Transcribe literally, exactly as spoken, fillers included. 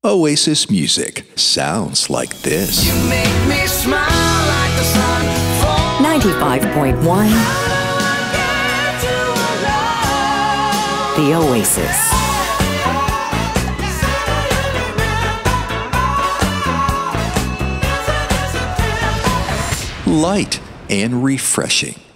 Oasis music sounds like this. You make me smile like the sun. ninety-five point one The Oasis. Light and refreshing.